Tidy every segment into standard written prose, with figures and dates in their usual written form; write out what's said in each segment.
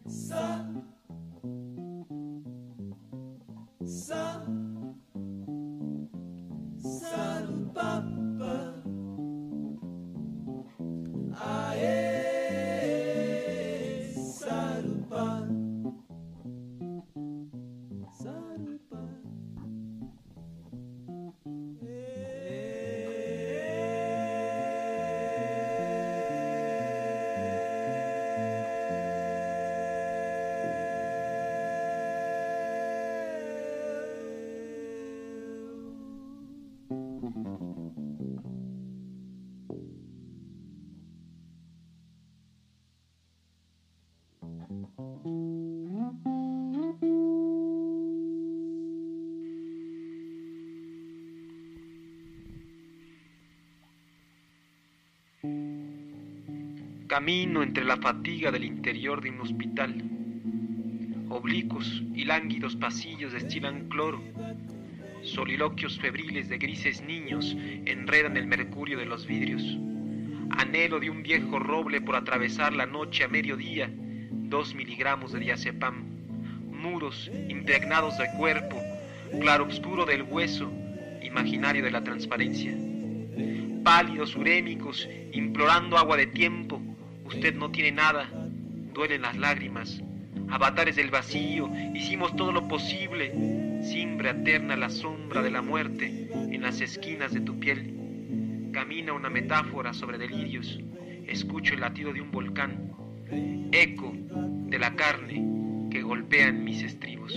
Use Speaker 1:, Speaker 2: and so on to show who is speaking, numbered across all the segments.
Speaker 1: Camino entre la fatiga del interior de un hospital. Oblicuos y lánguidos pasillos destilan cloro. Soliloquios febriles de grises niños enredan el mercurio de los vidrios. Anhelo de un viejo roble por atravesar la noche a mediodía. 2 miligramos de diazepam. Muros impregnados de cuerpo. Claroscuro del hueso. Imaginario de la transparencia. Pálidos urémicos implorando agua de tiempo. Usted no tiene nada, duelen las lágrimas. Avatares del vacío, hicimos todo lo posible. Simbra eterna la sombra de la muerte en las esquinas de tu piel. Camina una metáfora sobre delirios. Escucho el latido de un volcán. Eco de la carne que golpea en mis estribos.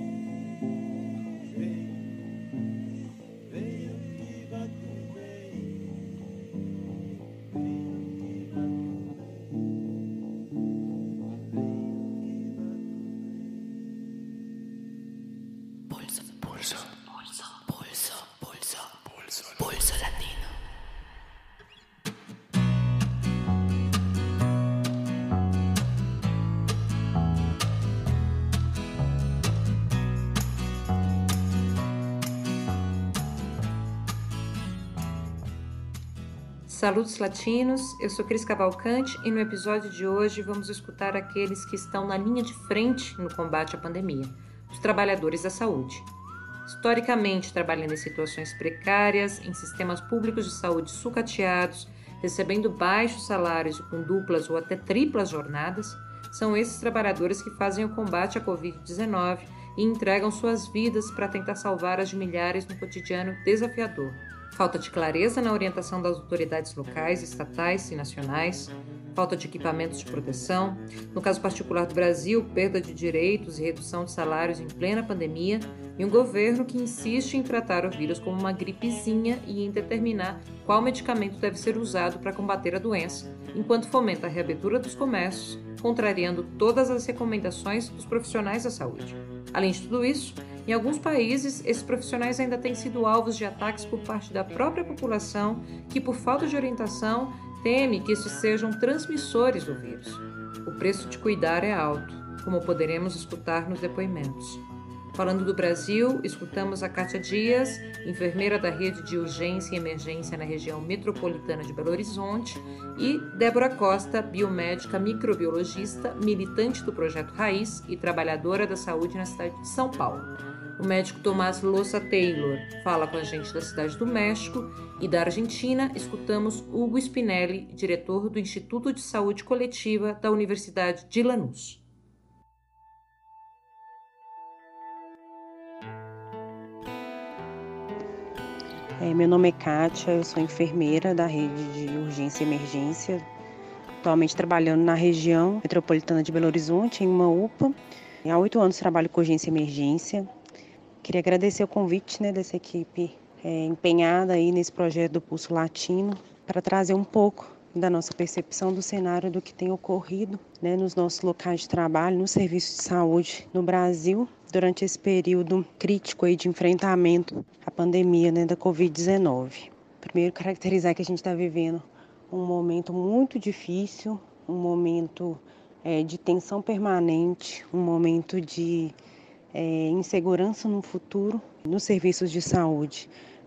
Speaker 2: Pulso latino.
Speaker 3: Saludos latinos, eu sou Cris Cavalcante e no episódio de hoje vamos escutar aqueles que estão na linha de frente no combate à pandemia, os trabalhadores da saúde. Historicamente, trabalhando em situações precárias, em sistemas públicos de saúde sucateados, recebendo baixos salários e com duplas ou até triplas jornadas, são esses trabalhadores que fazem o combate à Covid-19 e entregam suas vidas para tentar salvar as de milhares no cotidiano desafiador. Falta de clareza na orientação das autoridades locais, estatais e nacionais, falta de equipamentos de proteção, no caso particular do Brasil, perda de direitos e redução de salários em plena pandemia, e um governo que insiste em tratar o vírus como uma gripezinha e em determinar qual medicamento deve ser usado para combater a doença, enquanto fomenta a reabertura dos comércios, contrariando todas as recomendações dos profissionais da saúde. Além de tudo isso, em alguns países, esses profissionais ainda têm sido alvos de ataques por parte da própria população que, por falta de orientação, teme que estes sejam transmissores do vírus. O preço de cuidar é alto, como poderemos escutar nos depoimentos. Falando do Brasil, escutamos a Kátia Dias, enfermeira da rede de urgência e emergência na região metropolitana de Belo Horizonte, e Débora Costa, biomédica microbiologista, militante do Projeto Raiz e trabalhadora da saúde na cidade de São Paulo. O médico Tomás Loza Taylor fala com a gente da cidade do México e da Argentina escutamos Hugo Spinelli, diretor do Instituto de Saúde Coletiva da Universidade de Lanús.
Speaker 4: Meu nome é Kátia, eu sou enfermeira da rede de urgência e emergência, atualmente trabalhando na região metropolitana de Belo Horizonte, em uma UPA. Há 8 anos trabalho com urgência e emergência. Queria agradecer o convite dessa equipe empenhada aí nesse projeto do Pulso Latino para trazer um pouco da nossa percepção do cenário do que tem ocorrido nos nossos locais de trabalho, nos serviços de saúde no Brasil, durante esse período crítico aí de enfrentamento à pandemia da Covid-19. Primeiro, caracterizar que a gente está vivendo um momento muito difícil, um momento de tensão permanente, um momento de insegurança no futuro nos serviços de saúde,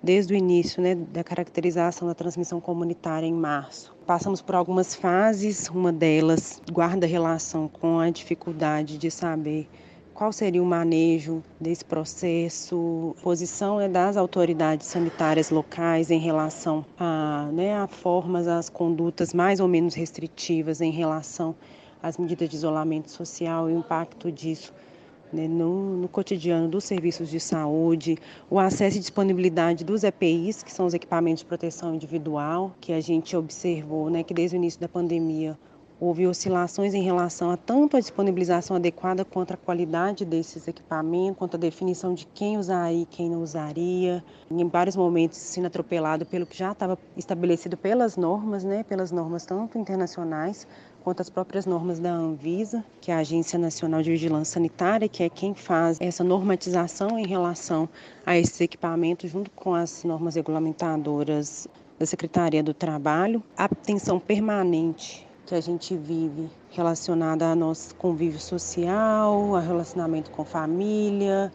Speaker 4: desde o início, né, da caracterização da transmissão comunitária em março. Passamos por algumas fases, uma delas guarda relação com a dificuldade de saber qual seria o manejo desse processo, posição das autoridades sanitárias locais em relação a formas, às condutas mais ou menos restritivas em relação às medidas de isolamento social e o impacto disso, né, no cotidiano dos serviços de saúde, o acesso e disponibilidade dos EPIs, que são os equipamentos de proteção individual, que a gente observou, né, que desde o início da pandemia houve oscilações em relação a tanto a disponibilização adequada quanto a qualidade desses equipamentos, quanto a definição de quem usaria e quem não usaria, em vários momentos sendo atropelado pelo que já estava estabelecido pelas normas, né, pelas normas tanto internacionais quanto as próprias normas da Anvisa, que é a Agência Nacional de Vigilância Sanitária, que é quem faz essa normatização em relação a esses equipamentos, junto com as normas regulamentadoras da Secretaria do Trabalho. A tensão permanente que a gente vive relacionada ao nosso convívio social, ao relacionamento com família,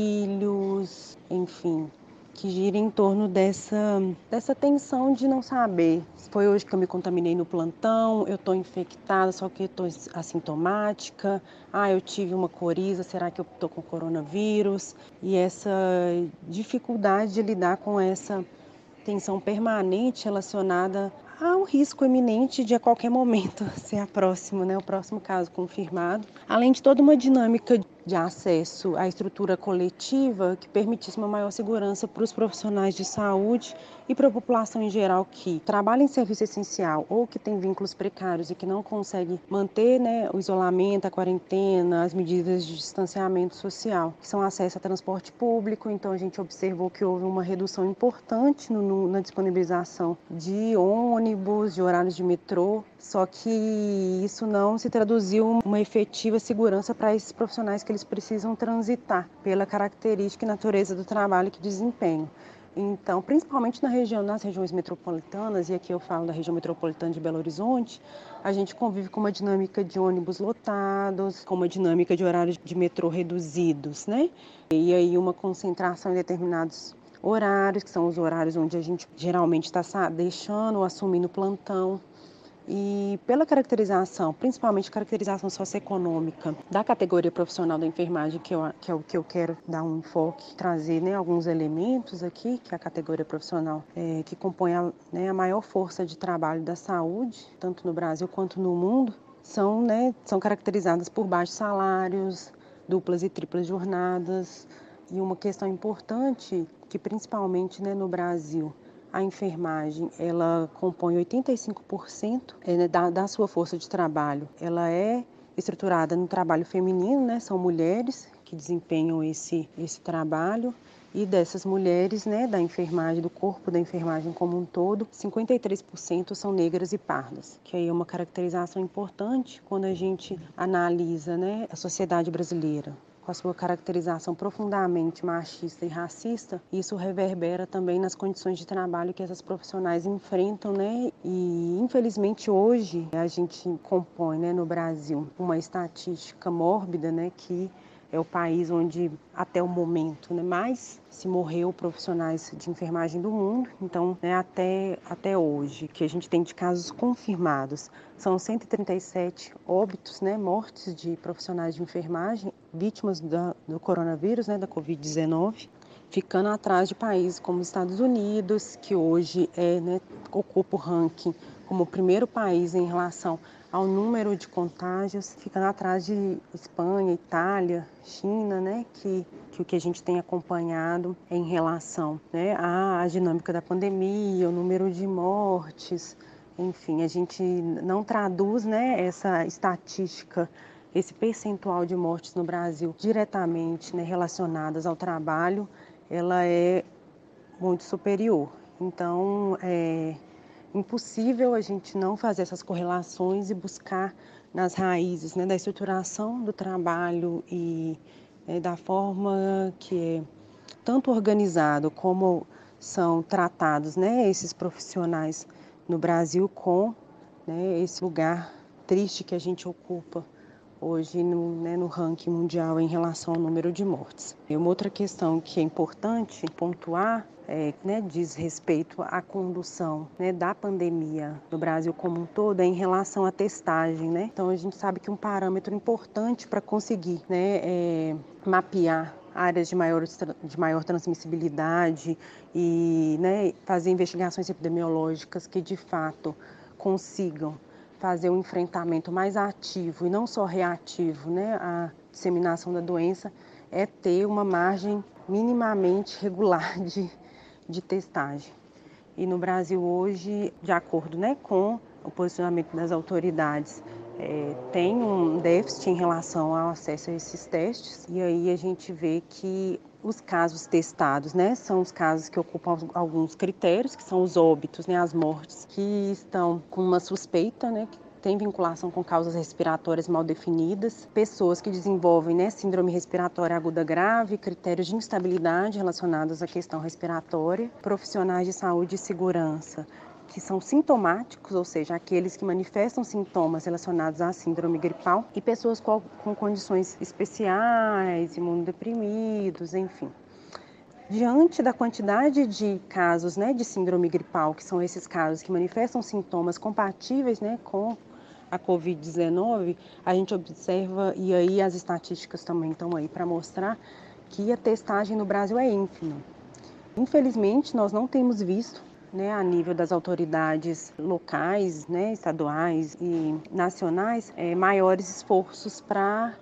Speaker 4: filhos, enfim, que gira em torno dessa tensão de não saber. Foi hoje que eu me contaminei no plantão, eu estou infectada, só que eu estou assintomática, eu tive uma coriza, será que eu estou com coronavírus? E essa dificuldade de lidar com essa tensão permanente relacionada ao risco iminente de a qualquer momento ser o próximo caso confirmado, além de toda uma dinâmica de acesso à estrutura coletiva que permitisse uma maior segurança para os profissionais de saúde e para a população em geral que trabalha em serviço essencial ou que tem vínculos precários e que não consegue manter, né, o isolamento, a quarentena, as medidas de distanciamento social, que são acesso a transporte público. Então a gente observou que houve uma redução importante na disponibilização de ônibus, de horários de metrô, só que isso não se traduziu em uma efetiva segurança para esses profissionais que eles precisam transitar pela característica e natureza do trabalho que desempenham. Então, principalmente nas regiões metropolitanas, e aqui eu falo da região metropolitana de Belo Horizonte, a gente convive com uma dinâmica de ônibus lotados, com uma dinâmica de horários de metrô reduzidos, né? E aí uma concentração em determinados horários, que são os horários onde a gente geralmente está deixando ou assumindo plantão. E pela caracterização, principalmente caracterização socioeconômica da categoria profissional da enfermagem, que é o que eu quero dar um enfoque, trazer, né, alguns elementos aqui, que é a categoria profissional que compõe a maior força de trabalho da saúde, tanto no Brasil quanto no mundo, são caracterizadas por baixos salários, duplas e triplas jornadas. E uma questão importante, que principalmente, né, no Brasil, a enfermagem, ela compõe 85% da sua força de trabalho. Ela é estruturada no trabalho feminino, né? São mulheres que desempenham esse trabalho. E dessas mulheres, né, da enfermagem, do corpo da enfermagem como um todo, 53% são negras e pardas, que aí é uma caracterização importante quando a gente analisa, né, a sociedade brasileira com a sua caracterização profundamente machista e racista. Isso reverbera também nas condições de trabalho que essas profissionais enfrentam, né? E infelizmente hoje a gente compõe, né, no Brasil uma estatística mórbida, né, que é o país onde, até o momento, né, mais se morreu profissionais de enfermagem do mundo. Então, né, até hoje, que a gente tem de casos confirmados, são 137 óbitos, né, mortes de profissionais de enfermagem, vítimas do coronavírus, né, da Covid-19, ficando atrás de países como os Estados Unidos, que hoje ocupa o ranking como o primeiro país em relação ao número de contágios, ficando atrás de Espanha, Itália, China, né, que o que a gente tem acompanhado em relação, né, à dinâmica da pandemia, o número de mortes, enfim, a gente não traduz, né, essa estatística, esse percentual de mortes no Brasil diretamente, né, relacionadas ao trabalho, ela é muito superior. Então, impossível a gente não fazer essas correlações e buscar nas raízes, né, da estruturação do trabalho e da forma que é tanto organizado como são tratados, né, esses profissionais no Brasil com, né, esse lugar triste que a gente ocupa hoje no ranking mundial em relação ao número de mortes. E uma outra questão que é importante pontuar diz respeito à condução da pandemia no Brasil como um todo em relação à testagem. Então, a gente sabe que um parâmetro importante para conseguir mapear áreas de maior transmissibilidade e fazer investigações epidemiológicas que, de fato, consigam fazer um enfrentamento mais ativo e não só reativo à disseminação da doença, é ter uma margem minimamente regular de testagem. E no Brasil hoje, de acordo com o posicionamento das autoridades, tem um déficit em relação ao acesso a esses testes, e aí a gente vê que os casos testados são os casos que ocupam alguns critérios, que são os óbitos, as mortes que estão com uma suspeita, que tem vinculação com causas respiratórias mal definidas, pessoas que desenvolvem síndrome respiratória aguda grave, critérios de instabilidade relacionados à questão respiratória, profissionais de saúde e segurança que são sintomáticos, ou seja, aqueles que manifestam sintomas relacionados à síndrome gripal, e pessoas com condições especiais, imunodeprimidos, enfim. Diante da quantidade de casos de síndrome gripal, que são esses casos que manifestam sintomas compatíveis com a Covid-19, a gente observa, e aí as estatísticas também estão aí para mostrar, que a testagem no Brasil é ínfima. Infelizmente, nós não temos visto a nível das autoridades locais, estaduais e nacionais, maiores esforços para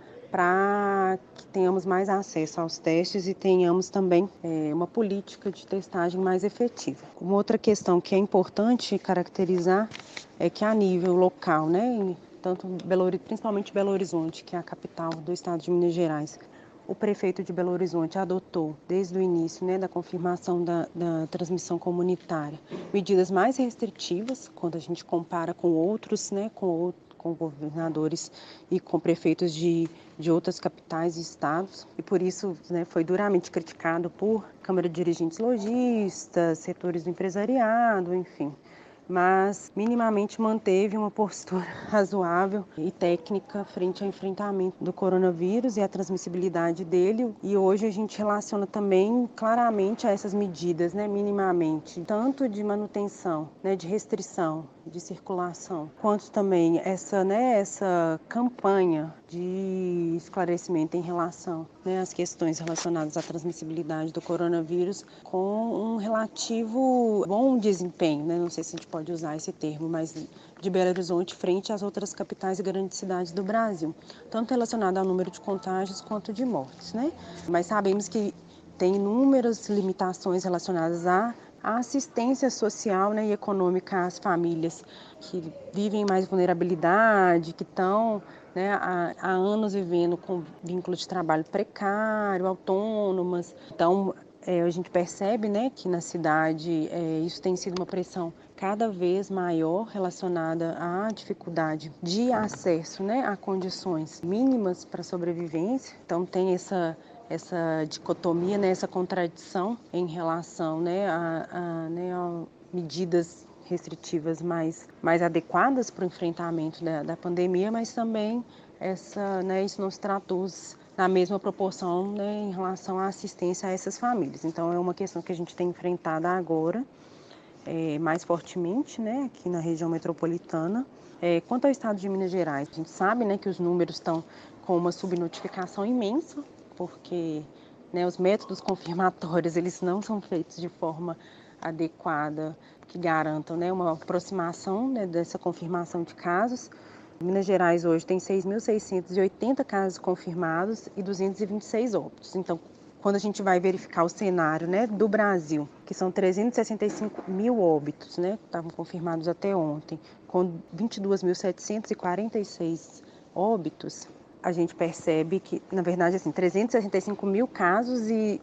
Speaker 4: que tenhamos mais acesso aos testes e tenhamos também uma política de testagem mais efetiva. Uma outra questão que é importante caracterizar é que a nível local, principalmente Belo Horizonte, que é a capital do estado de Minas Gerais, o prefeito de Belo Horizonte adotou, desde o início da confirmação da transmissão comunitária, medidas mais restritivas, quando a gente compara com outros, com governadores e com prefeitos de outras capitais e estados. E por isso foi duramente criticado por Câmara de Dirigentes Lojistas, setores do empresariado, enfim. Mas minimamente manteve uma postura razoável e técnica frente ao enfrentamento do coronavírus e a transmissibilidade dele. E hoje a gente relaciona também claramente a essas medidas, minimamente, tanto de manutenção, de restrição, de circulação, quanto também essa campanha de esclarecimento em relação às questões relacionadas à transmissibilidade do coronavírus com um relativo bom desempenho, não sei se a gente pode usar esse termo, mas de Belo Horizonte frente às outras capitais e grandes cidades do Brasil, tanto relacionado ao número de contágios quanto de mortes, Mas sabemos que tem inúmeras limitações relacionadas à assistência social e econômica às famílias que vivem mais vulnerabilidade, que estão há anos vivendo com vínculo de trabalho precário, autônomas. Então, a gente percebe que na cidade isso tem sido uma pressão cada vez maior relacionada à dificuldade de acesso a condições mínimas para sobrevivência. Então, tem essa dicotomia, essa contradição em relação a medidas restritivas mais adequadas para o enfrentamento da pandemia, mas também isso não se traduz na mesma proporção em relação à assistência a essas famílias. Então, é uma questão que a gente tem enfrentado agora, mais fortemente, aqui na região metropolitana. Quanto ao estado de Minas Gerais, a gente sabe que os números estão com uma subnotificação imensa, porque os métodos confirmatórios eles não são feitos de forma adequada, que garantam uma aproximação dessa confirmação de casos. Minas Gerais hoje tem 6.680 casos confirmados e 226 óbitos. Então, quando a gente vai verificar o cenário do Brasil, que são 365 mil óbitos, que estavam confirmados até ontem, com 22.746 óbitos, a gente percebe que, na verdade, 365 mil casos e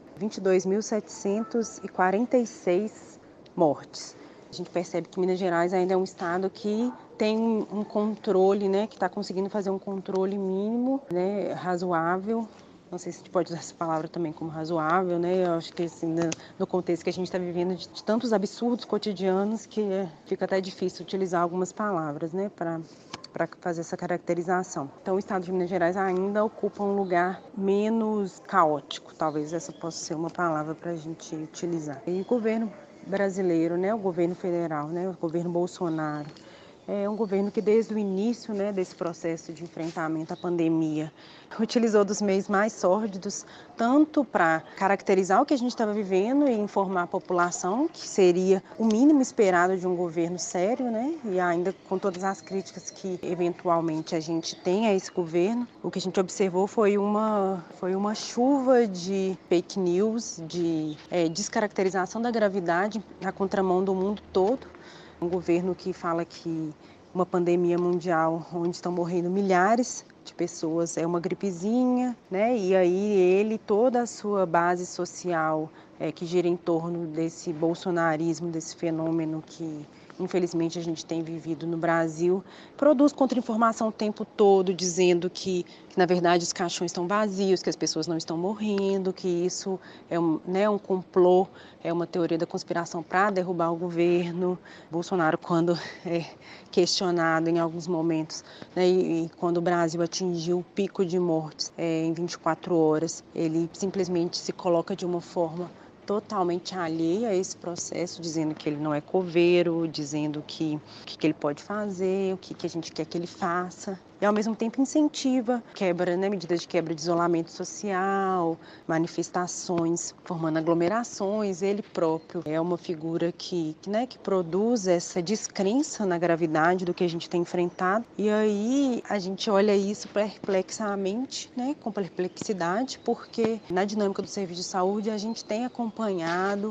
Speaker 4: 22.746 mortes. A gente percebe que Minas Gerais ainda é um estado que tem um controle, que está conseguindo fazer um controle mínimo, razoável. Não sei se a gente pode usar essa palavra também como razoável, Eu acho que no contexto que a gente está vivendo de tantos absurdos cotidianos que fica até difícil utilizar algumas palavras, para para fazer essa caracterização. Então, o estado de Minas Gerais ainda ocupa um lugar menos caótico, talvez essa possa ser uma palavra para a gente utilizar. E o governo brasileiro, né, o governo federal, né, o governo Bolsonaro, é um governo que desde o início, né, desse processo de enfrentamento à pandemia utilizou dos meios mais sórdidos, tanto para caracterizar o que a gente estava vivendo e informar a população, que seria o mínimo esperado de um governo sério, né, e ainda com todas as críticas que eventualmente a gente tem a esse governo, o que a gente observou foi uma chuva de fake news, de descaracterização da gravidade na contramão do mundo todo. Um governo que fala que uma pandemia mundial onde estão morrendo milhares de pessoas é uma gripezinha, né? E aí toda a sua base social que gira em torno desse bolsonarismo, desse fenômeno que infelizmente a gente tem vivido no Brasil, produz contra-informação o tempo todo, dizendo que na verdade os caixões estão vazios, que as pessoas não estão morrendo, que isso é um complô, é uma teoria da conspiração para derrubar o governo. Bolsonaro, quando é questionado em alguns momentos, né, e quando o Brasil atingiu o pico de mortes em 24 horas, ele simplesmente se coloca de uma forma totalmente alheia a esse processo, dizendo que ele não é coveiro, dizendo o que ele pode fazer, o que a gente quer que ele faça. E, ao mesmo tempo, incentiva medidas de quebra de isolamento social, manifestações, formando aglomerações. Ele próprio é uma figura que produz essa descrença na gravidade do que a gente tem enfrentado. E aí a gente olha isso perplexamente, né, com perplexidade, porque na dinâmica do serviço de saúde a gente tem acompanhado,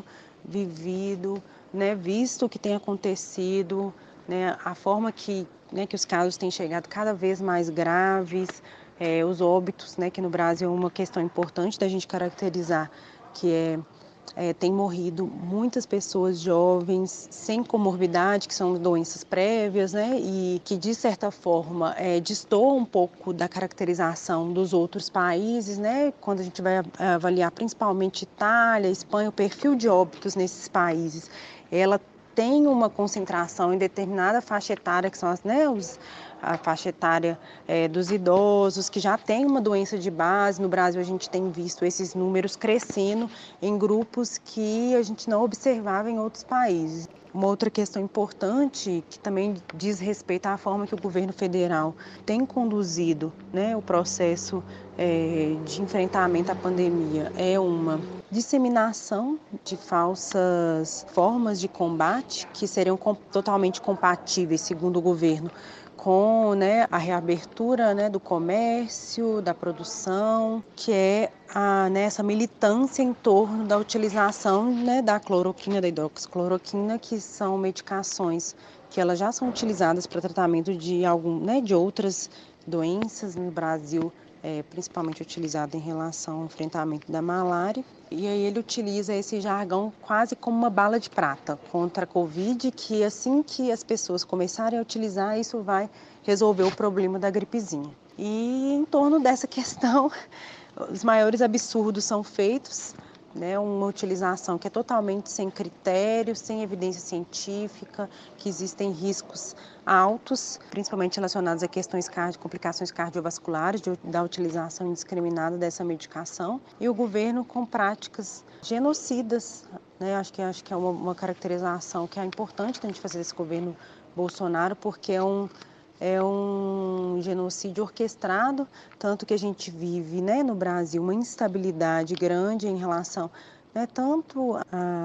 Speaker 4: vivido, né, visto o que tem acontecido, né, a forma que os casos têm chegado cada vez mais graves, os óbitos, né, que no Brasil é uma questão importante da gente caracterizar, que tem morrido muitas pessoas jovens sem comorbidade, que são doenças prévias, né, e que de certa forma destoam um pouco da caracterização dos outros países, né, quando a gente vai avaliar principalmente Itália, Espanha, o perfil de óbitos nesses países, ela tem uma concentração em determinada faixa etária, que são a faixa etária dos idosos, que já tem uma doença de base. No Brasil, a gente tem visto esses números crescendo em grupos que a gente não observava em outros países. Uma outra questão importante, que também diz respeito à forma que o governo federal tem conduzido, né, o processo de enfrentamento à pandemia, é uma disseminação de falsas formas de combate que seriam totalmente compatíveis, segundo o governo, com, né, a reabertura, né, do comércio, da produção, que é essa militância em torno da utilização, né, da cloroquina, da hidroxicloroquina, que são medicações que elas já são utilizadas para tratamento de outras doenças no Brasil, principalmente utilizado em relação ao enfrentamento da malária. E aí ele utiliza esse jargão quase como uma bala de prata contra a Covid, que assim que as pessoas começarem a utilizar, isso vai resolver o problema da gripezinha. E em torno dessa questão, os maiores absurdos são feitos, né, uma utilização que é totalmente sem critério, sem evidência científica, que existem riscos altos, principalmente relacionados a questões complicações cardiovasculares da utilização indiscriminada dessa medicação, e o governo com práticas genocidas, né, acho que é uma caracterização que é importante da gente fazer desse governo Bolsonaro, porque é um genocídio orquestrado, tanto que a gente vive, né, no Brasil uma instabilidade grande em relação, né, tanto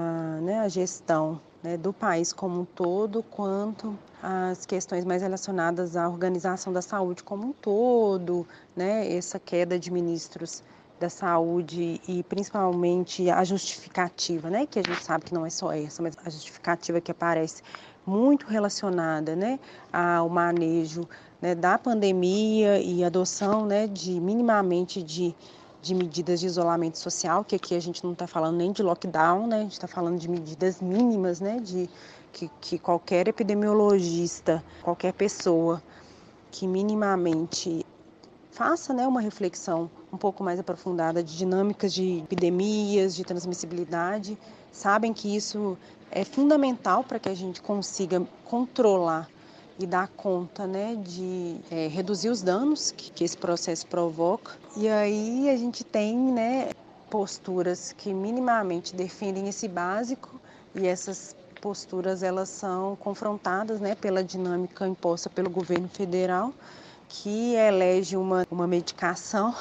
Speaker 4: à gestão, né, do país como um todo, quanto às questões mais relacionadas à organização da saúde como um todo, né, essa queda de ministros da saúde e principalmente a justificativa, né, que a gente sabe que não é só essa, mas a justificativa que aparece muito relacionada, né, ao manejo, né, da pandemia e adoção, né, minimamente de medidas de isolamento social, que aqui a gente não está falando nem de lockdown, né, a gente está falando de medidas mínimas, né, que qualquer epidemiologista, qualquer pessoa que minimamente faça, né, uma reflexão um pouco mais aprofundada de dinâmicas de epidemias, de transmissibilidade, sabem que isso é fundamental para que a gente consiga controlar e dar conta, né, de reduzir os danos que esse processo provoca. E aí a gente tem, né, posturas que minimamente defendem esse básico, e essas posturas elas são confrontadas, né, pela dinâmica imposta pelo governo federal, que elege uma medicação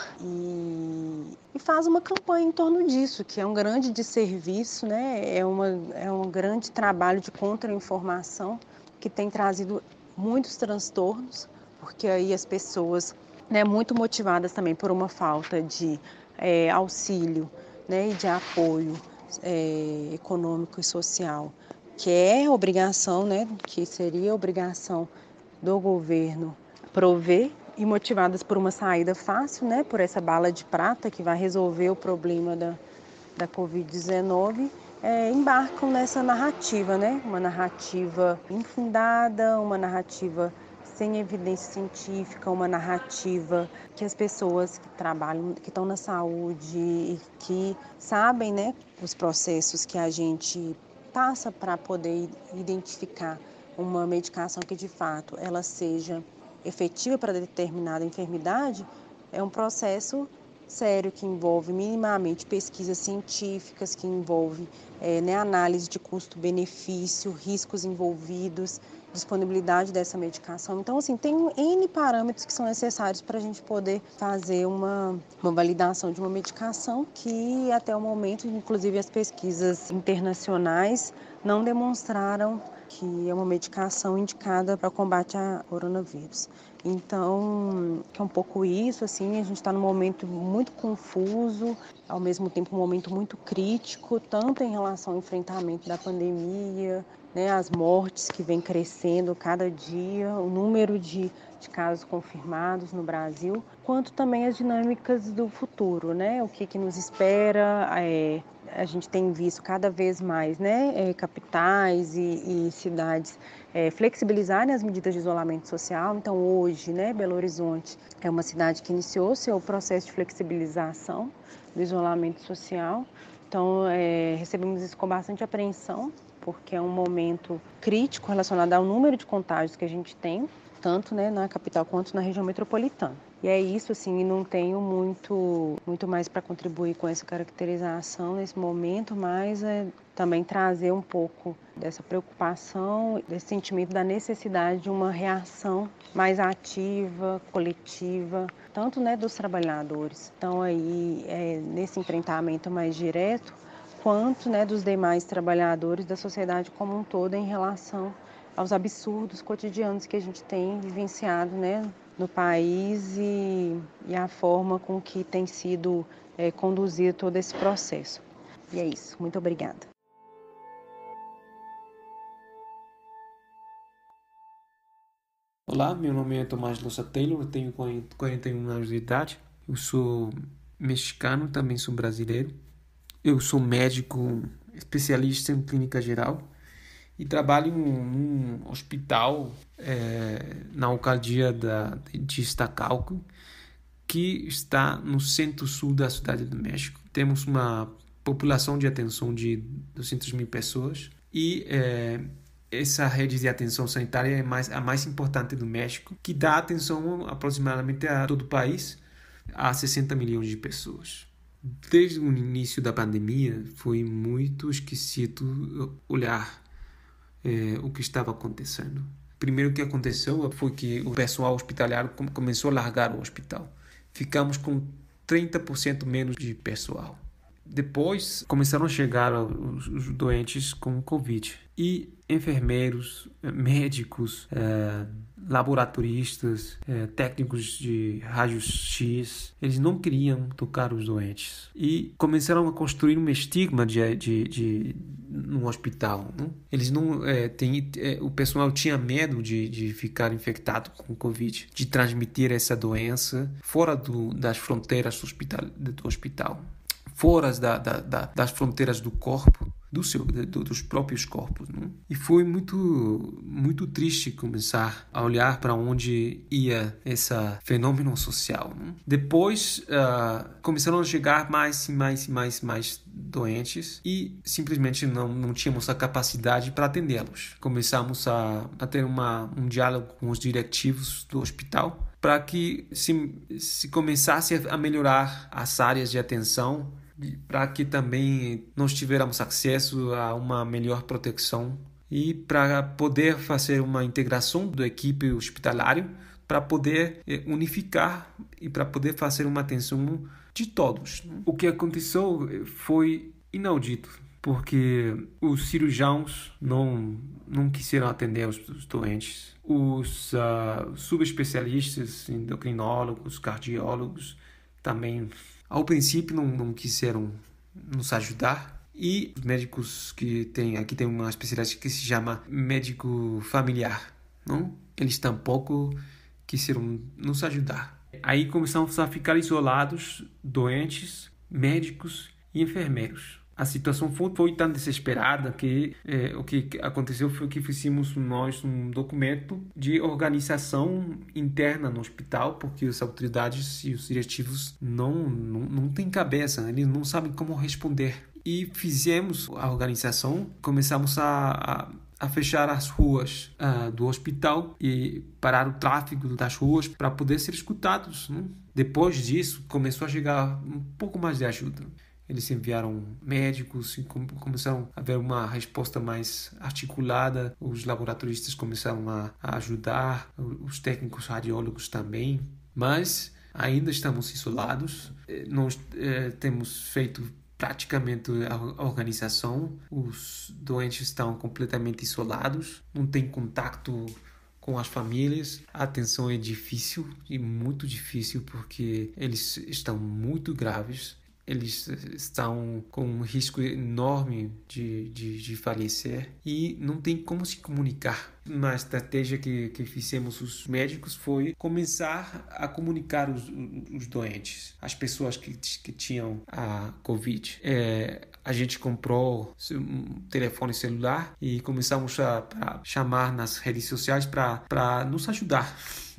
Speaker 4: e faz uma campanha em torno disso, que é um grande desserviço, né? É um grande trabalho de contra-informação que tem trazido muitos transtornos, porque aí as pessoas, né, muito motivadas também por uma falta de auxílio, né, e de apoio econômico e social, que é obrigação, né, que seria obrigação do governo prover, e motivadas por uma saída fácil, né, por essa bala de prata que vai resolver o problema da Covid-19, embarcam nessa narrativa, né, uma narrativa infundada, uma narrativa sem evidência científica, uma narrativa que as pessoas que trabalham, que estão na saúde e que sabem, né, os processos que a gente passa para poder identificar uma medicação que de fato ela seja efetiva para determinada enfermidade, é um processo sério que envolve minimamente pesquisas científicas, que envolve né, análise de custo-benefício, riscos envolvidos, disponibilidade dessa medicação. Então, assim, tem N parâmetros que são necessários para a gente poder fazer uma validação de uma medicação que, até o momento, inclusive as pesquisas internacionais, não demonstraram que é uma medicação indicada para o combate ao coronavírus. Então, é um pouco isso, assim, a gente está num momento muito confuso, ao mesmo tempo um momento muito crítico, tanto em relação ao enfrentamento da pandemia, né, as mortes que vem crescendo cada dia, o número de casos confirmados no Brasil, quanto também as dinâmicas do futuro, né, o que nos espera. A gente tem visto cada vez mais, né, capitais e cidades flexibilizarem as medidas de isolamento social. Então, hoje, né, Belo Horizonte é uma cidade que iniciou seu processo de flexibilização do isolamento social. Então, recebemos isso com bastante apreensão, porque é um momento crítico relacionado ao número de contágios que a gente tem, tanto, né, na capital quanto na região metropolitana. E é isso, assim, não tenho muito mais para contribuir com essa caracterização nesse momento, mas também trazer um pouco dessa preocupação, desse sentimento da necessidade de uma reação mais ativa, coletiva, tanto, né, dos trabalhadores. Então, aí, nesse enfrentamento mais direto, quanto, né, dos demais trabalhadores da sociedade como um todo em relação aos absurdos cotidianos que a gente tem vivenciado, né, no país e a forma com que tem sido conduzido todo esse processo. E é isso. Muito obrigada.
Speaker 2: Olá, meu nome é Tomás Louça Taylor, eu tenho 41 anos de idade. Eu sou mexicano, também sou brasileiro. Eu sou médico especialista em clínica geral e trabalho em um hospital na alcaldia de Iztacalco, que está no centro-sul da cidade do México. Temos uma população de atenção de 200 mil pessoas e essa rede de atenção sanitária é a mais importante do México, que dá atenção aproximadamente a todo o país, a 60 milhões de pessoas. Desde o início da pandemia, foi muito esquisito olhar o que estava acontecendo. Primeiro que aconteceu foi que o pessoal hospitalar começou a largar o hospital. Ficamos com 30% menos de pessoal. Depois começaram a chegar os doentes com Covid. E enfermeiros, médicos, laboratoristas, técnicos de raios-x, eles não queriam tocar os doentes. E começaram a construir um estigma no hospital. Não? Eles não o pessoal tinha medo de ficar infectado com Covid, de transmitir essa doença fora das fronteiras do hospital. Fora das fronteiras do corpo, dos próprios corpos. Não? E foi muito, muito triste começar a olhar para onde ia esse fenômeno social. Não? Depois começaram a chegar mais doentes e simplesmente não tínhamos a capacidade para atendê-los. Começamos a ter um diálogo com os diretivos do hospital para que se começasse a melhorar as áreas de atenção, para que também nós tivéssemos acesso a uma melhor proteção e para poder fazer uma integração da equipe hospitalária, para poder unificar e para poder fazer uma atenção de todos. O que aconteceu foi inaudito, porque os cirurgiãos não quiseram atender os doentes. Os subespecialistas, endocrinólogos, cardiólogos, também, ao princípio, não quiseram nos ajudar. E os médicos aqui tem uma especialidade que se chama médico familiar, não? Eles tampouco quiseram nos ajudar. Aí começamos a ficar isolados, doentes, médicos e enfermeiros. A situação foi tão desesperada que o que aconteceu foi que fizemos nós um documento de organização interna no hospital, porque as autoridades e os diretivos não têm cabeça, eles não sabem como responder. E fizemos a organização, começamos a fechar as ruas do hospital e parar o tráfego das ruas para poder ser escutados, né? Depois disso, começou a chegar um pouco mais de ajuda. Eles enviaram médicos e começaram a haver uma resposta mais articulada. Os laboratoristas começaram a ajudar, os técnicos radiólogos também. Mas ainda estamos isolados. Nós temos feito praticamente a organização. Os doentes estão completamente isolados. Não tem contato com as famílias. A atenção é difícil e muito difícil porque eles estão muito graves. Eles estão com um risco enorme de falecer e não tem como se comunicar. Uma estratégia que fizemos os médicos foi começar a comunicar os doentes, as pessoas que tinham a Covid. A gente comprou um telefone celular e começamos a chamar nas redes sociais para nos ajudar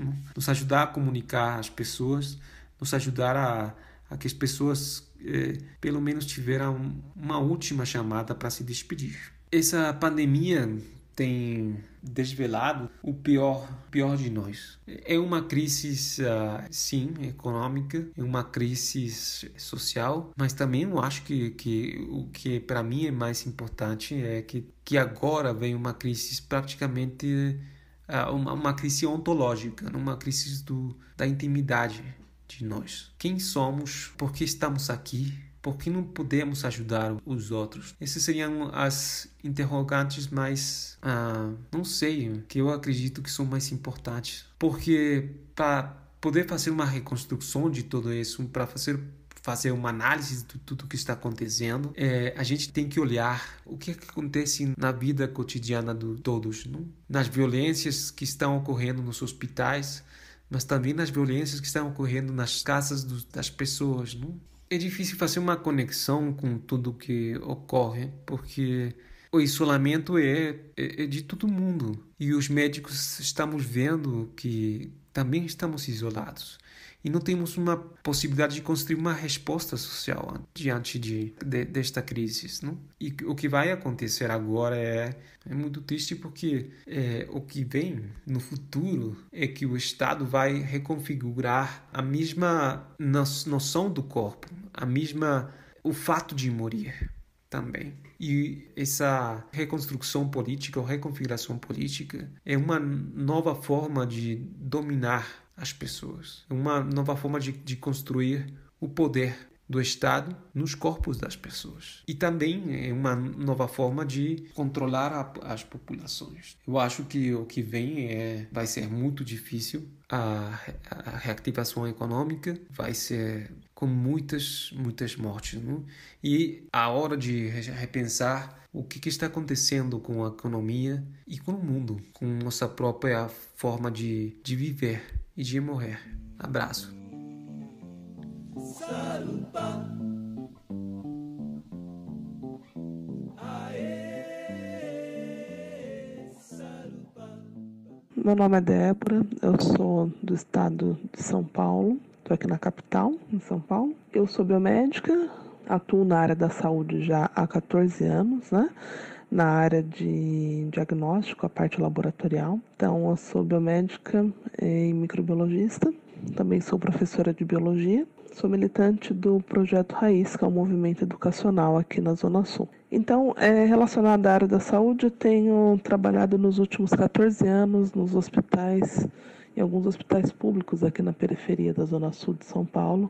Speaker 2: a comunicar as pessoas, nos ajudar a que as pessoas pelo menos tiveram uma última chamada para se despedir. Essa pandemia tem desvelado o pior de nós. É uma crise, sim, econômica, é uma crise social, mas também eu acho que o que para mim é mais importante é que agora vem uma crise praticamente uma crise ontológica, uma crise da intimidade de nós. Quem somos? Por que estamos aqui? Por que não podemos ajudar os outros? Essas seriam as interrogantes mais, não sei, que eu acredito que são mais importantes. Porque para poder fazer uma reconstrução de tudo isso, para fazer uma análise de tudo que está acontecendo, a gente tem que olhar o que acontece na vida cotidiana de todos, não? Nas violências que estão ocorrendo nos hospitais, mas também nas violências que estão ocorrendo nas casas das pessoas, não? É difícil fazer uma conexão com tudo que ocorre, porque o isolamento é de todo mundo. E os médicos estamos vendo que também estamos isolados. E não temos uma possibilidade de construir uma resposta social diante desta crise, não? E o que vai acontecer agora é muito triste, porque o que vem no futuro é que o Estado vai reconfigurar a mesma noção do corpo, o fato de morrer também. E essa reconstrução política ou reconfiguração política é uma nova forma de dominar as pessoas, uma nova forma de construir o poder do Estado nos corpos das pessoas. E também é uma nova forma de controlar as populações. Eu acho que o que vem vai ser muito difícil. A reativação econômica vai ser com muitas mortes, não? E a hora de repensar o que está acontecendo com a economia e com o mundo, com nossa própria forma de viver e de morrer. Abraço.
Speaker 5: Meu nome é Débora, eu sou do estado de São Paulo, estou aqui na capital, em São Paulo. Eu sou biomédica, atuo na área da saúde já há 14 anos, né? Na área de diagnóstico, a parte laboratorial. Então, eu sou biomédica e microbiologista, também sou professora de biologia, sou militante do Projeto Raiz, que é um movimento educacional aqui na Zona Sul. Então, relacionado à área da saúde, eu tenho trabalhado nos últimos 14 anos nos hospitais, em alguns hospitais públicos aqui na periferia da Zona Sul de São Paulo,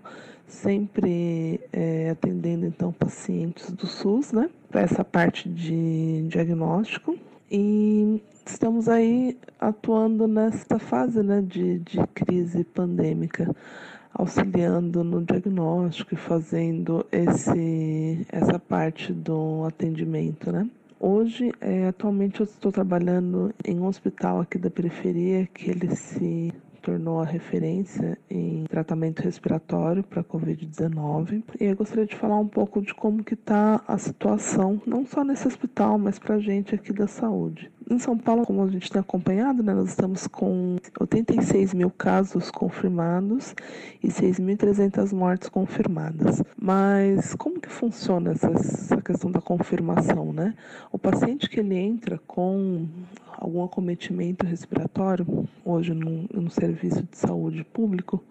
Speaker 5: sempre atendendo então pacientes do SUS, né, para essa parte de diagnóstico. E estamos aí atuando nesta fase, né, de crise pandêmica, auxiliando no diagnóstico e fazendo essa parte do atendimento, né? Hoje, atualmente eu estou trabalhando em um hospital aqui da periferia que ele se tornou a referência em tratamento respiratório para a Covid-19. E eu gostaria de falar um pouco de como que está a situação, não só nesse hospital, mas para a gente aqui da saúde. Em São Paulo, como a gente tem acompanhado, né, nós estamos com 86 mil casos confirmados e 6.300 mortes confirmadas. Mas como que funciona essa questão da confirmação, né? O paciente que ele entra com algum acometimento respiratório, hoje no serviço de saúde público,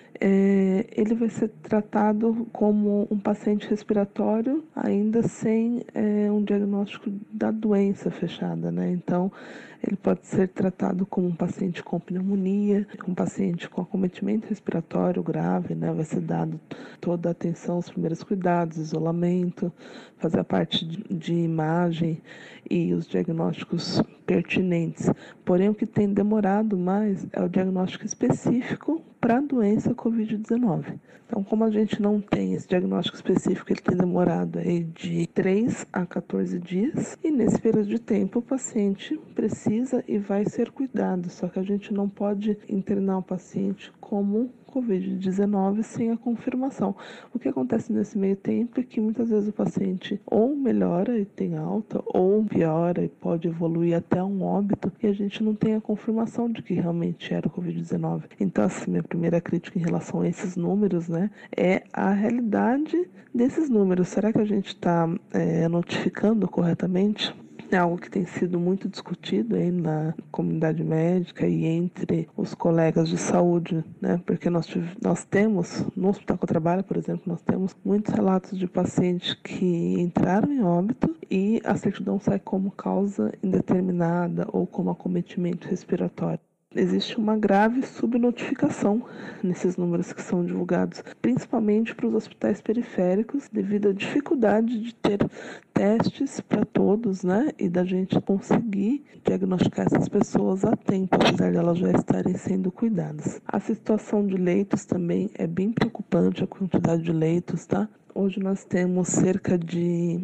Speaker 5: ele vai ser tratado como um paciente respiratório, ainda sem um diagnóstico da doença fechada, né? Então, ele pode ser tratado como um paciente com pneumonia, um paciente com acometimento respiratório grave, né? Vai ser dado toda a atenção, os primeiros cuidados, isolamento, fazer a parte de imagem e os diagnósticos pertinentes. Porém, o que tem demorado mais é o diagnóstico específico para a doença Covid-19. Então, como a gente não tem esse diagnóstico específico, ele tem demorado aí de 3 a 14 dias, e nesse período de tempo o paciente precisa e vai ser cuidado, só que a gente não pode internar o paciente como Covid-19 sem a confirmação. O que acontece nesse meio tempo é que muitas vezes o paciente ou melhora e tem alta, ou piora e pode evoluir até um óbito, e a gente não tem a confirmação de que realmente era o Covid-19. Então, assim, minha primeira crítica em relação a esses números, né, é a realidade desses números. Será que a gente está notificando corretamente? É algo que tem sido muito discutido aí na comunidade médica e entre os colegas de saúde, né? Porque nós temos, no hospital que eu trabalho, por exemplo, nós temos muitos relatos de pacientes que entraram em óbito e a certidão sai como causa indeterminada ou como acometimento respiratório. Existe uma grave subnotificação nesses números que são divulgados, principalmente para os hospitais periféricos, devido à dificuldade de ter testes para todos, né? E da gente conseguir diagnosticar essas pessoas a tempo, apesar de elas já estarem sendo cuidadas. A situação de leitos também é bem preocupante, a quantidade de leitos, tá? Hoje nós temos cerca de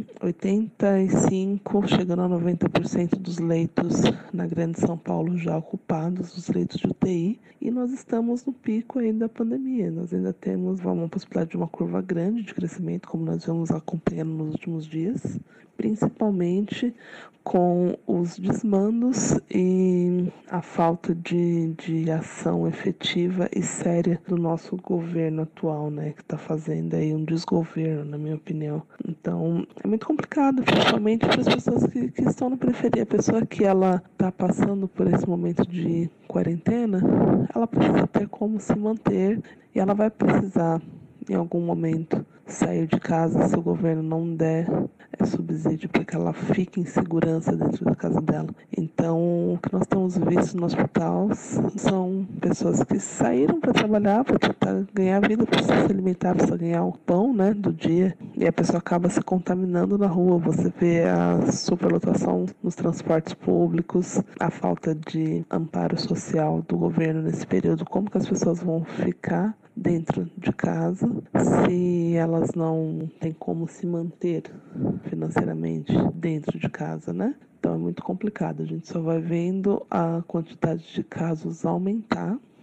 Speaker 5: 85%, chegando a 90% dos leitos na Grande São Paulo já ocupados, os leitos de UTI, e nós estamos no pico aí da pandemia. Nós ainda temos uma possibilidade de uma curva grande de crescimento, como nós vamos acompanhando nos últimos dias, principalmente com os desmandos e a falta de ação efetiva e séria do nosso governo atual, né, que está fazendo aí um desgoverno, na minha opinião. Então, é muito complicado, principalmente para as pessoas que estão na periferia. A pessoa que ela está passando por esse momento de quarentena, ela precisa ter como se manter e ela vai precisar, em algum momento, sair de casa se o governo não der subsídio para que ela fique em segurança dentro da casa dela. Então, o que nós temos visto no hospital são pessoas que saíram para trabalhar, para tentar ganhar vida, para se alimentar, para ganhar o pão, né, do dia, e a pessoa acaba se contaminando na rua. Você vê a superlotação nos transportes públicos, a falta de amparo social do governo nesse período, como que as pessoas vão ficar dentro de casa se elas não têm como se manter financeiramente dentro de casa, né? Então é muito complicado, a gente só vai vendo a quantidade de casos aumentar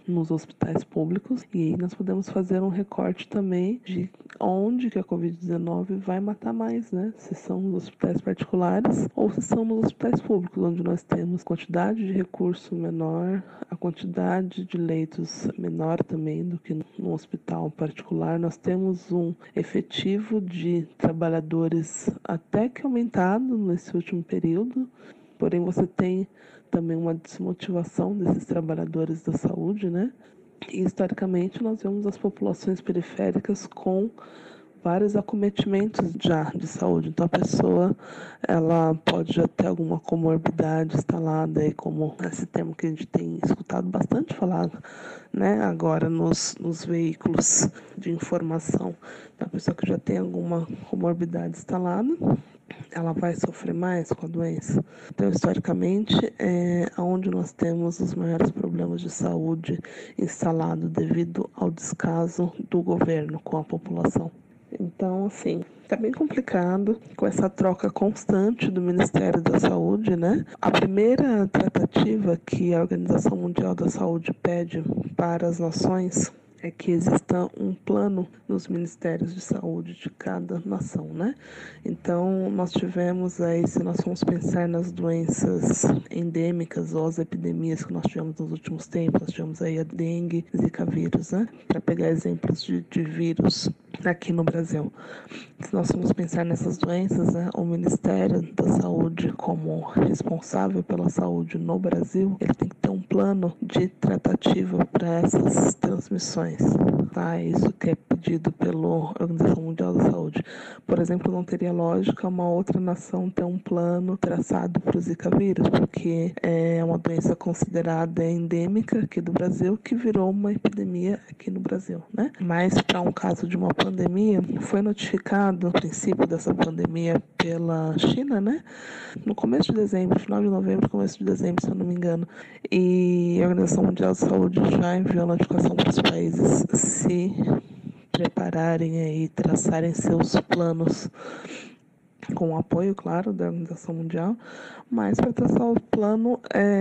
Speaker 5: nos hospitais públicos, e aí nós podemos fazer um recorte também de onde que a Covid-19 vai matar mais, né? Se são nos hospitais particulares ou se são nos hospitais públicos, onde nós temos quantidade de recurso menor, a quantidade de leitos menor também do que no hospital particular. Nós temos um efetivo de trabalhadores até que aumentado nesse último período, porém você tem também uma desmotivação desses trabalhadores da saúde, né? E historicamente nós vemos as populações periféricas com vários acometimentos já de saúde. Então a pessoa, ela pode já ter alguma comorbidade instalada, aí, como esse termo que a gente tem escutado bastante falar, né, agora nos veículos de informação. Então, a pessoa que já tem alguma comorbidade instalada, ela vai sofrer mais com a doença. Então, historicamente, é onde nós temos os maiores problemas de saúde instalados devido ao descaso do governo com a população. Então, assim, tá bem complicado com essa troca constante do Ministério da Saúde, né? A primeira tratativa que a Organização Mundial da Saúde pede para as nações é que exista um plano nos ministérios de saúde de cada nação, né? Então, nós tivemos aí, se nós formos pensar nas doenças endêmicas ou as epidemias que nós tivemos nos últimos tempos, nós tivemos aí a dengue, zika vírus, né? Para pegar exemplos de vírus aqui no Brasil. Se nós formos pensar nessas doenças, né, o Ministério da Saúde, como responsável pela saúde no Brasil, ele tem que ter um plano de tratativa para essas transmissões. Tá? Isso que é pedido pela Organização Mundial da Saúde. Por exemplo, não teria lógica uma outra nação ter um plano traçado para o Zika vírus, porque é uma doença considerada endêmica aqui do Brasil, que virou uma epidemia aqui no Brasil, né? Mas para um caso de uma pandemia, foi notificado o princípio dessa pandemia pela China, né? No começo de dezembro, final de novembro, começo de dezembro, se eu não me engano. E a Organização Mundial da Saúde já enviou a notificação para os países se prepararem aí, traçarem seus planos com o apoio, claro, da Organização Mundial, mas para traçar o plano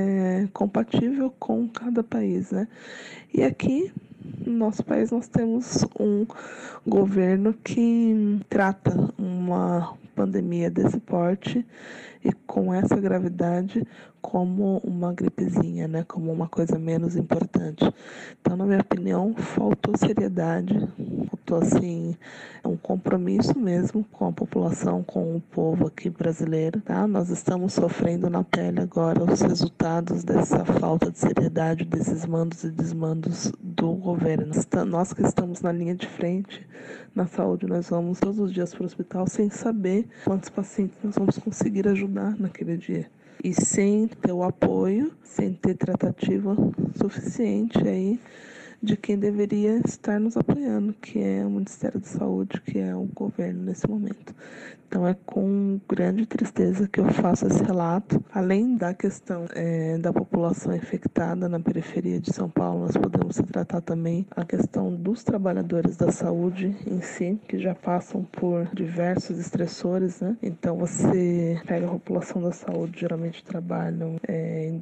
Speaker 5: compatível com cada país, né? E aqui, no nosso país, nós temos um governo que trata uma pandemia desse porte e com essa gravidade como uma gripezinha, né? Como uma coisa menos importante. Então, na minha opinião, faltou seriedade, faltou, assim, um compromisso mesmo com a população, com o povo aqui brasileiro, tá? Nós estamos sofrendo na pele agora os resultados dessa falta de seriedade, desses mandos e desmandos do governo. Nós que estamos na linha de frente na saúde, nós vamos todos os dias para o hospital sem saber quantos pacientes nós vamos conseguir ajudar naquele dia. E sem ter o apoio, sem ter tratativa suficiente aí de quem deveria estar nos apoiando, que é o Ministério da Saúde, que é o governo nesse momento. Então é com grande tristeza que eu faço esse relato. Além da questão da população infectada na periferia de São Paulo, nós podemos tratar também a questão dos trabalhadores da saúde em si, que já passam por diversos estressores, né? Então você pega a população da saúde, geralmente trabalham em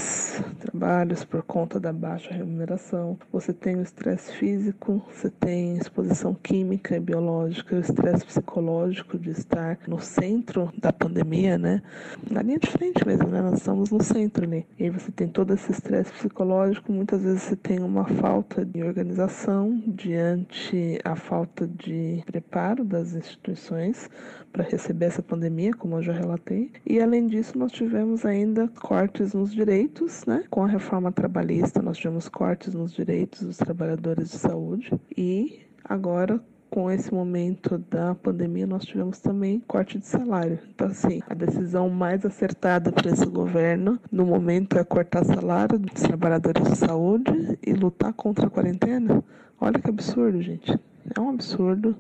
Speaker 5: 2 trabalhos por conta da baixa remuneração. Você tem o estresse físico, você tem exposição química e biológica, o estresse psicológico de estar no centro da pandemia, né? Na linha de frente mesmo, né? Nós estamos no centro ali. E aí você tem todo esse estresse psicológico, muitas vezes você tem uma falta de organização diante a falta de preparo das instituições para receber essa pandemia, como eu já relatei. E além disso, nós tivemos ainda cortes nos direitos, né? Com a reforma trabalhista, nós tivemos cortes nos direitos dos trabalhadores de saúde. E agora, com esse momento da pandemia, nós tivemos também corte de salário. Então, assim, a decisão mais acertada para esse governo, no momento, é cortar salário dos trabalhadores de saúde e lutar contra a quarentena. Olha que absurdo, gente. É um absurdo.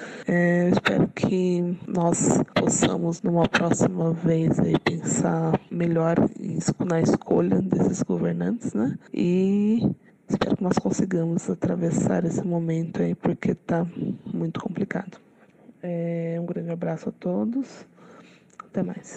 Speaker 5: Eu espero que nós possamos, numa próxima vez, aí, pensar melhor na escolha desses governantes, né? E espero que nós consigamos atravessar esse momento aí, porque está muito complicado. Um grande abraço a todos. Até mais.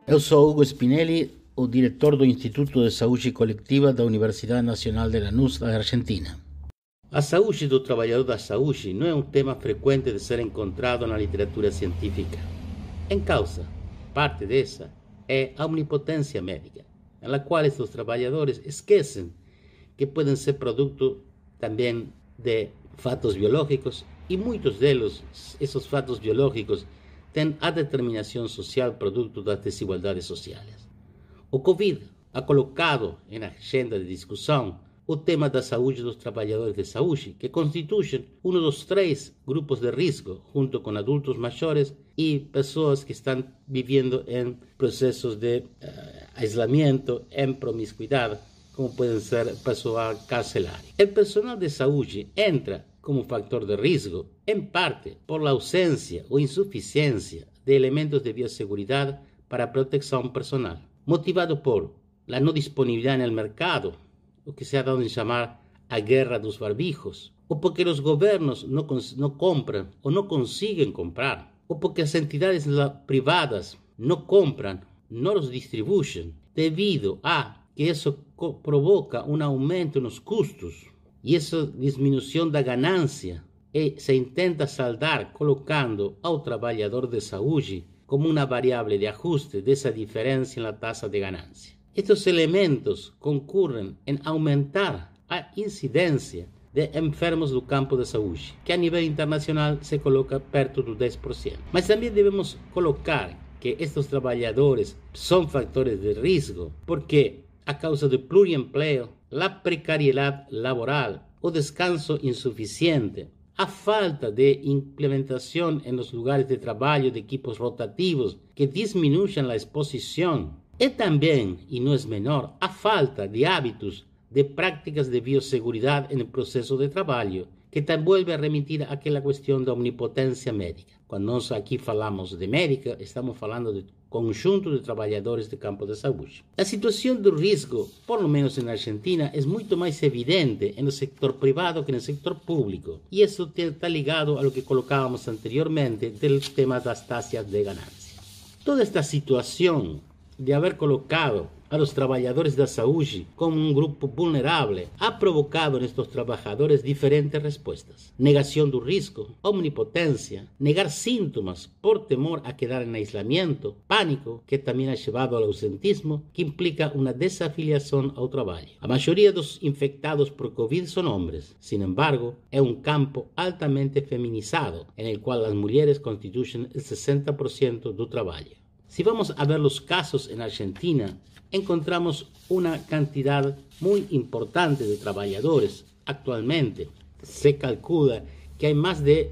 Speaker 6: Eu sou Hugo Spinelli, o diretor do Instituto de Saúde Coletiva da Universidade Nacional de Lanús, da Argentina. A saúde do trabalhador da saúde não é um tema frequente de ser encontrado na literatura científica. Em causa, parte dessa é a omnipotência médica, na qual os trabalhadores esquecem que podem ser produto também de fatos biológicos e muitos deles, esses fatos biológicos, têm a determinação social produto das desigualdades sociais. O Covid ha colocado em agenda de discussão o tema da saúde dos trabalhadores de saúde, que constituem um dos 3 grupos de risco, junto com adultos maiores e pessoas que estão vivendo em processos de aislamiento, em promiscuidade, como podem ser pessoal carcerário. O personal de saúde entra como factor de risco, em parte por la ausência ou insuficiência de elementos de bioseguridade para a proteção personal, motivado por la não disponibilidade no mercado, o que se ha dado em chamar a guerra dos barbijos, ou porque os governos não compram ou não conseguem comprar, ou porque as entidades privadas não compram, não os distribuem, devido a que isso provoca um aumento nos custos e essa diminuição da ganância se intenta saldar colocando ao trabalhador de saúde como uma variável de ajuste dessa diferença na taxa de ganância. Estes elementos concorrem em aumentar a incidência de enfermos do campo de saúde, que a nível internacional se coloca perto do 10%. Mas também devemos colocar que estes trabalhadores são fatores de risco porque, a causa do pluriempleo, a precariedade laboral, o descanso insuficiente, a falta de implementação em los lugares de trabalho de equipos rotativos que diminuem a exposição, e também, e não é menor, a falta de hábitos de práticas de bioseguridade no processo de trabalho, que também vuelve a remitir àquela questão da omnipotência médica. Quando nós aqui falamos de médica, estamos falando de conjunto de trabalhadores do campo de saúde. A situação do risco, por lo menos na Argentina, é muito mais evidente no setor privado que no setor público. E isso está ligado ao que colocávamos anteriormente do tema das taxas de ganância. Toda esta situação de haver colocado a los trabalhadores da saúde como um grupo vulnerável ha provocado nestes trabalhadores diferentes respostas. Negação do risco, omnipotência, negar síntomas por temor a quedar em aislamiento, pânico, que também ha levado ao ausentismo, que implica uma desafiliação ao trabalho. A maioria dos infectados por Covid são homens, sin embargo, é um campo altamente feminizado, en el qual as mulheres constituem o 60% do trabalho. Si vamos a ver los casos en Argentina, encontramos una cantidad muy importante de trabajadores. Actualmente se calcula que hay más de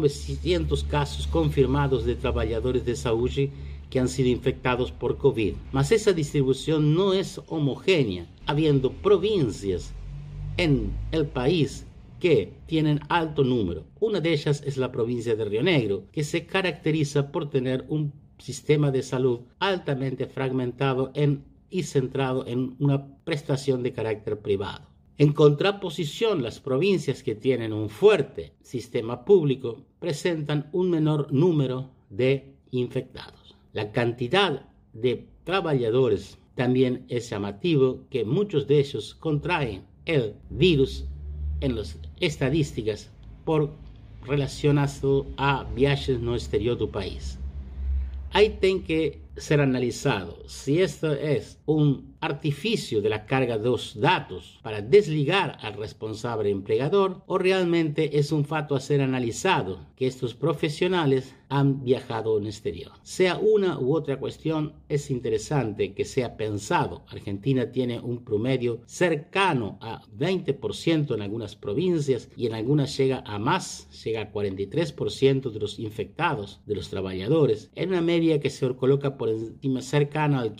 Speaker 6: 900 casos confirmados de trabajadores de salud que han sido infectados por COVID. Mas esa distribución no es homogénea, habiendo provincias en el país que tienen alto número. Una de ellas es la provincia de Río Negro, que se caracteriza por tener un sistema de salud altamente fragmentado y centrado en una prestación de carácter privado. En contraposición, las provincias que tienen un fuerte sistema público presentan un menor número de infectados. La cantidad de trabajadores también es llamativo, que muchos de ellos contraen el virus en las estadísticas por relacionado a viajes no exterior del país. Ahí tiene que ser analizado si esto es un artificio de la carga de los datos para desligar al responsable empleador o realmente es un fato a ser analizado que estos profesionales han viajado en exterior. Sea una u otra cuestión, es interesante que sea pensado. Argentina tiene un promedio cercano a 20% en algunas provincias y en algunas llega a más, llega a 43% de los infectados, de los trabajadores, en una media que se coloca por encima cercana al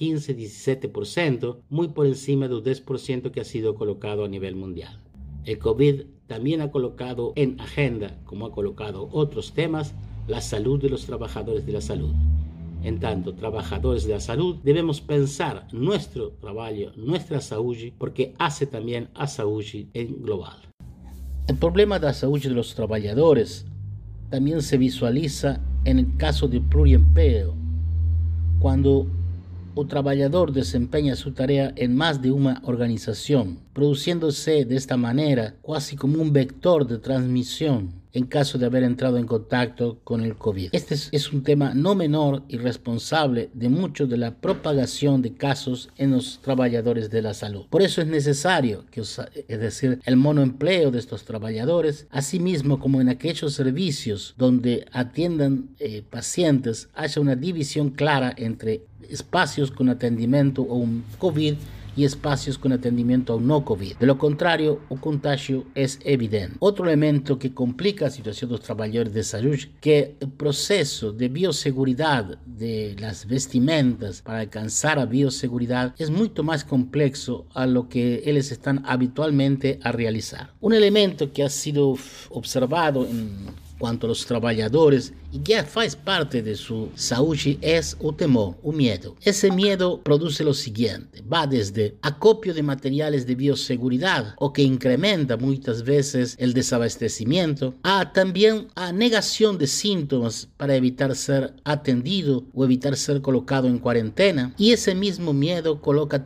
Speaker 6: 15-17%, muy por encima del 10% que ha sido colocado a nivel mundial. El COVID también ha colocado en agenda, como ha colocado otros temas, la salud de los trabajadores de la salud. En tanto, trabajadores de la salud, debemos pensar nuestro trabajo, nuestra salud, porque hace también a salud en global. El problema de la salud de los trabajadores también se visualiza en el caso del pluriempleo, cuando o trabajador desempeña su tarea en más de una organización, produciéndose de esta manera casi como un vector de transmisión en caso de haber entrado en contacto con el COVID. Este es un tema no menor y responsable de mucho de la propagación de casos en los trabajadores de la salud. Por eso es necesario que, es decir, el monoempleo de estos trabajadores, asimismo como en aquellos servicios donde atiendan pacientes, haya una división clara entre espacios con atendimiento a un COVID y espacios con atendimiento a un no COVID. De lo contrario, el contagio es evidente. Otro elemento que complica la situación de los trabajadores de salud, que el proceso de bioseguridad de las vestimentas para alcanzar a bioseguridad es mucho más complejo a lo que ellos están habitualmente a realizar. Un elemento que ha sido observado en cuanto a los trabajadores y que faz parte de su salud es el temor, el miedo. Ese miedo produce lo siguiente: va desde acopio de materiales de bioseguridad o que incrementa muchas veces el desabastecimiento, a también a negación de síntomas para evitar ser atendido o evitar ser colocado en cuarentena. Y ese mismo miedo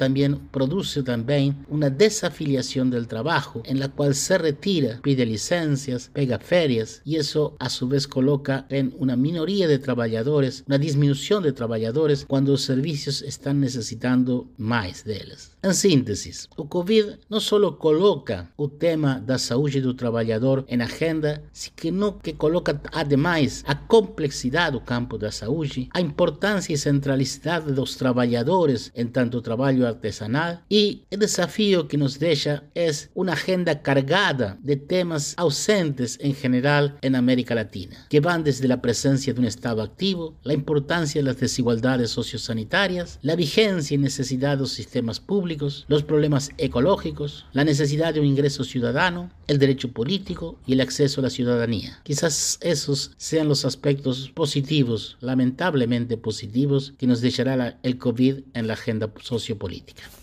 Speaker 6: produce también una desafiliación del trabajo, en la cual se retira, pide licencias, pega ferias, y eso a su vez coloca en una minoría de trabajadores, una disminución de trabajadores cuando los servicios están necesitando más de ellos. En síntesis, el COVID no solo coloca el tema da saúde do trabalhador en agenda, sino que coloca además a complexidade do campo da saúde, a importância e centralidade dos trabalhadores en tanto trabalho artesanal, e o desafio que nos deixa é uma agenda cargada de temas ausentes en general en América Latina, que van desde la presencia de un Estado activo, la importancia de las desigualdades sociosanitarias, la vigencia y necesidad de los sistemas públicos, los problemas ecológicos, la necesidad de un ingreso ciudadano, el derecho político y el acceso a la ciudadanía. Quizás esos sean los aspectos positivos, lamentablemente positivos, que nos dejará el COVID en la agenda sociopolítica.